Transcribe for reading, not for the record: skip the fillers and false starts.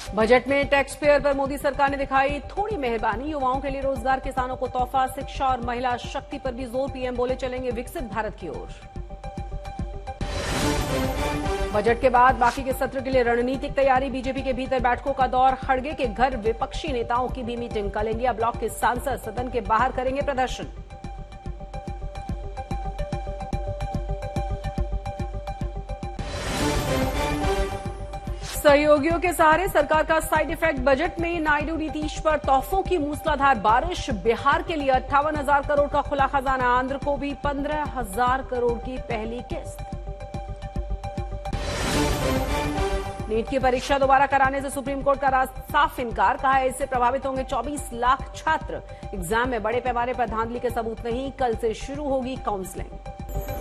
Budget में tax payer पर मोदी सरकार ने दिखाई थोड़ी मेहरबानी। युवाओं के लिए रोजगार, किसानों को तोहफा, शिक्षा और महिला शक्ति पर भी जोर। पीएम बोले चलेंगे विकसित भारत की ओर। बजट के बाद बाकी के सत्र के लिए रणनीतिक तैयारी। बीजेपी के भीतर बैठकों का दौर। खड़गे के घर विपक्षी नेताओं की भी मीटिंग। कल इंडिया ब्लॉक के सांसद सदन के बाहर करेंगे प्रदर्शन। सहयोगियों के सहारे सरकार का साइड इफेक्ट। बजट में नायडू नीतीश पर तोहफों की मूसलाधार बारिश। बिहार के लिए 58,000 करोड़ का खुला खजाना। आंध्र को भी 15,000 करोड़ की पहली किस्त। नीट की परीक्षा दोबारा कराने से सुप्रीम कोर्ट का साफ इनकार। कहा है इससे प्रभावित होंगे 24 लाख छात्र। एग्जाम में बड़े पैमाने पर धांधली के सबूत नहीं। कल से शुरू होगी काउंसलिंग।